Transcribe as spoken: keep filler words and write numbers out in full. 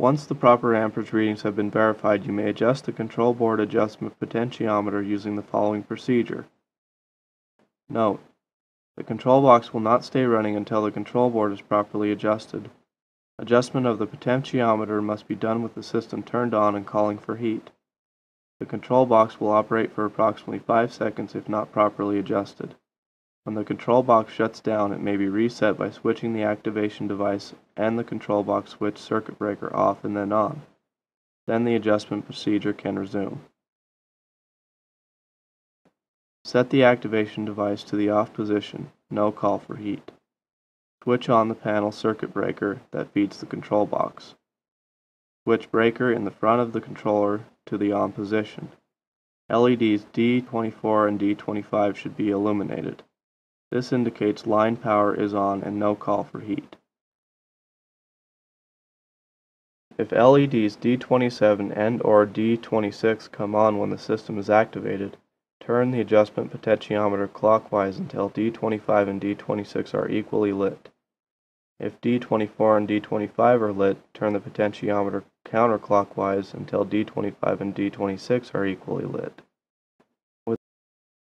Once the proper amperage readings have been verified, you may adjust the control board adjustment potentiometer using the following procedure. Note: the control box will not stay running until the control board is properly adjusted. Adjustment of the potentiometer must be done with the system turned on and calling for heat. The control box will operate for approximately five seconds if not properly adjusted. When the control box shuts down, it may be reset by switching the activation device and the control box switch circuit breaker off and then on. Then the adjustment procedure can resume. Set the activation device to the off position, no call for heat. Switch on the panel circuit breaker that feeds the control box. Switch breaker in the front of the controller to the on position. L E Ds D twenty-four and D twenty-five should be illuminated. This indicates line power is on and no call for heat. If L E Ds D twenty-seven and or D twenty-six come on when the system is activated, turn the adjustment potentiometer clockwise until D twenty-five and D twenty-six are equally lit. If D twenty-four and D twenty-five are lit, turn the potentiometer counterclockwise until D twenty-five and D twenty-six are equally lit.